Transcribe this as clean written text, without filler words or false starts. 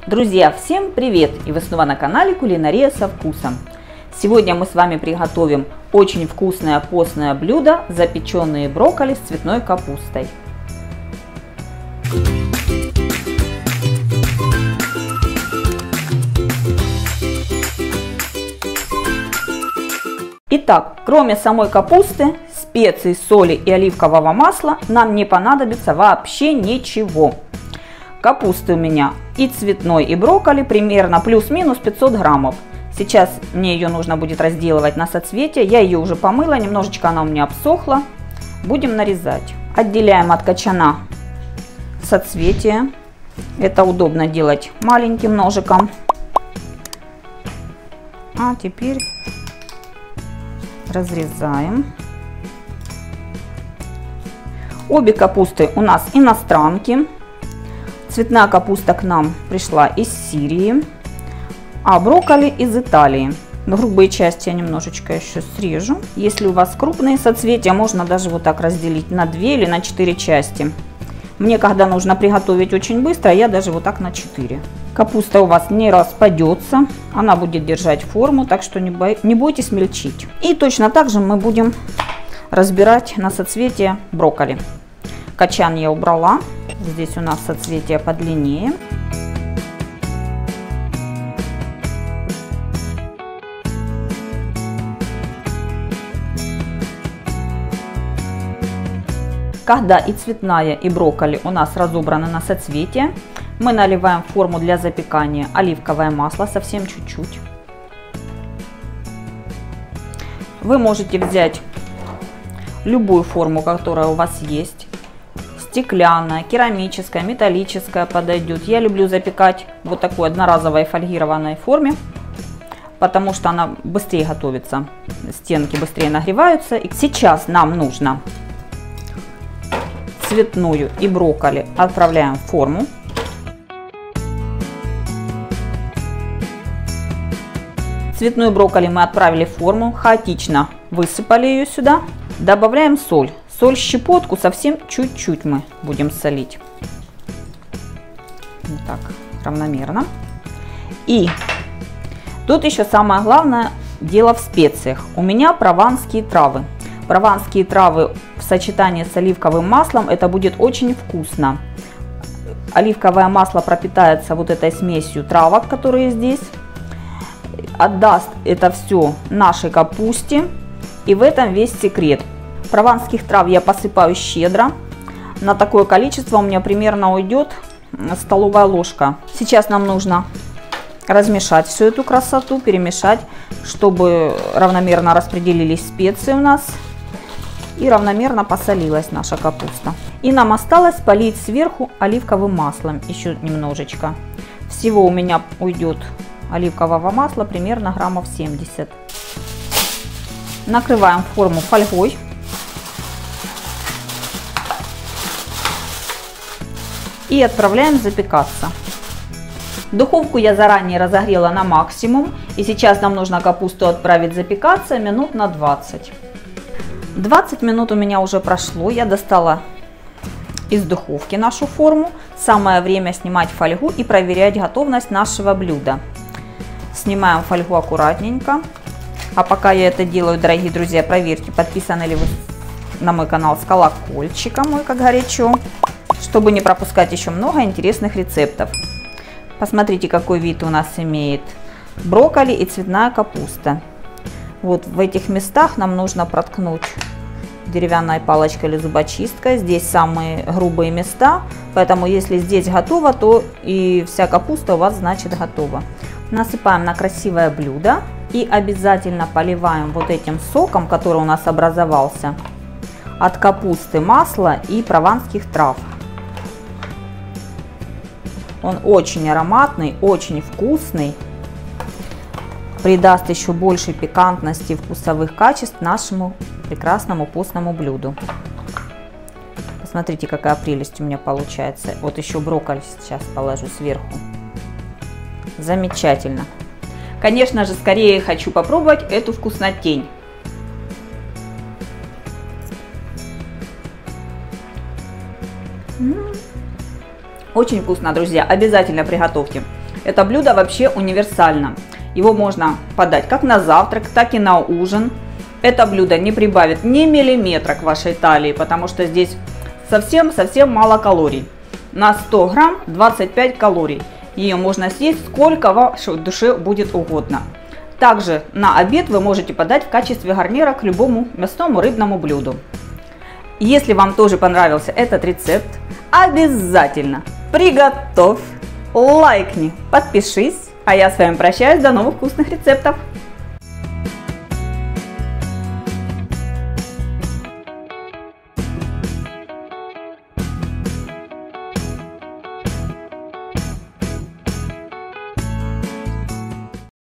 Друзья, всем привет! И вы снова на канале Кулинария со вкусом. Сегодня мы с вами приготовим очень вкусное постное блюдо – запеченные брокколи с цветной капустой. Итак, кроме самой капусты, специй, соли и оливкового масла нам не понадобится вообще ничего. Капусты у меня и цветной, и брокколи примерно плюс-минус 500 граммов. Сейчас мне ее нужно будет разделывать на соцветия. Я ее уже помыла, немножечко она у меня обсохла. Будем нарезать. Отделяем от кочана соцветия. Это удобно делать маленьким ножиком. А теперь разрезаем. Обе капусты у нас иностранки. Цветная капуста к нам пришла из Сирии, а брокколи из Италии. Грубые части я немножечко еще срежу. Если у вас крупные соцветия, можно даже вот так разделить на 2 или на 4 части. Мне, когда нужно приготовить очень быстро, я даже вот так на 4. Капуста у вас не распадется, она будет держать форму, так что не бойтесь мельчить. И точно так же мы будем разбирать на соцветия брокколи. Кочан я убрала. Здесь у нас соцветия подлиннее. Когда и цветная, и брокколи у нас разобраны на соцветия, мы наливаем в форму для запекания оливковое масло, совсем чуть-чуть. Вы можете взять любую форму, которая у вас есть. Стеклянная, керамическая, металлическая подойдет. Я люблю запекать вот такой одноразовой фольгированной форме, потому что она быстрее готовится, стенки быстрее нагреваются. И сейчас нам нужно цветную и брокколи отправляем в форму. Цветную брокколи мы отправили в форму, хаотично высыпали ее сюда. Добавляем соль. Соль щепотку, совсем чуть-чуть мы будем солить. Вот так, равномерно. И тут еще самое главное дело в специях. У меня прованские травы. Прованские травы в сочетании с оливковым маслом, это будет очень вкусно. Оливковое масло пропитается вот этой смесью травок, которые здесь. Отдаст это все нашей капусте. И в этом весь секрет. Прованских трав я посыпаю щедро. На такое количество у меня примерно уйдет столовая ложка. Сейчас нам нужно размешать всю эту красоту, перемешать, чтобы равномерно распределились специи у нас и равномерно посолилась наша капуста. И нам осталось полить сверху оливковым маслом еще немножечко. Всего у меня уйдет оливкового масла примерно граммов 70. Накрываем форму фольгой. И отправляем запекаться. Духовку я заранее разогрела на максимум. И сейчас нам нужно капусту отправить запекаться минут на 20. 20 минут у меня уже прошло. Я достала из духовки нашу форму. Самое время снимать фольгу и проверять готовность нашего блюда. Снимаем фольгу аккуратненько. А пока я это делаю, дорогие друзья, проверьте, подписаны ли вы на мой канал с колокольчиком, мой как горячо, чтобы не пропускать еще много интересных рецептов. Посмотрите, какой вид у нас имеет брокколи и цветная капуста. Вот в этих местах нам нужно проткнуть деревянной палочкой или зубочисткой. Здесь самые грубые места, поэтому если здесь готово, то и вся капуста у вас значит готова. Насыпаем на красивое блюдо и обязательно поливаем вот этим соком, который у нас образовался от капусты, масла и прованских трав. Он очень ароматный, очень вкусный, придаст еще больше пикантности и вкусовых качеств нашему прекрасному постному блюду. Посмотрите, какая прелесть у меня получается. Вот еще брокколи сейчас положу сверху. Замечательно. Конечно же, скорее хочу попробовать эту вкуснотень. Очень вкусно, друзья, обязательно приготовьте. Это блюдо вообще универсально. Его можно подать как на завтрак, так и на ужин. Это блюдо не прибавит ни миллиметра к вашей талии, потому что здесь совсем мало калорий. На 100 грамм 25 калорий. Ее можно съесть сколько вашей душе будет угодно. Также на обед вы можете подать в качестве гарнира к любому мясному рыбному блюду. Если вам тоже понравился этот рецепт, обязательно приготовь, лайкни, подпишись, а я с вами прощаюсь, до новых вкусных рецептов.